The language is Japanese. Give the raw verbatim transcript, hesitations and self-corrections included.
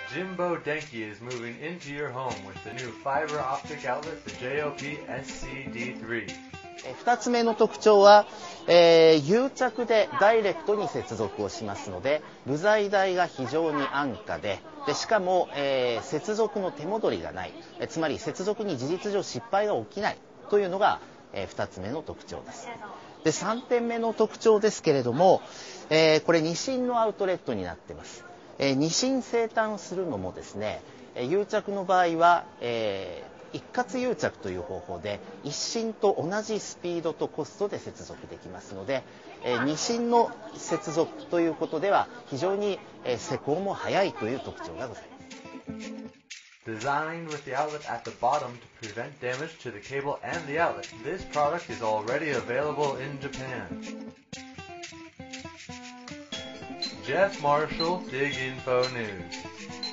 Jimbo Denki is moving into your home with the new fiber optic outlet, theジェイオーピーエスシーディースリー。 ふたつめの特徴は、えー、癒着でダイレクトに接続をしますので、部材代が非常に安価で、でしかも、えー、接続の手戻りがない、えつまり接続に事実上失敗が起きないというのが、えー、ふたつめの特徴です。で、さんてんめの特徴ですけれども、えー、これに芯のアウトレットになっています。えー、に芯生誕するのもですね、えー、癒着の場合は、えー一括癒着という方法で一芯と同じスピードとコストで接続できますので、えー、二芯の接続ということでは非常に、えー、施工も早いという特徴がございます。 Designed with the outlet at the bottom to prevent damage to the cable and the outlet, this product is already available in Japan. Jeff Marshall, Dig Info News.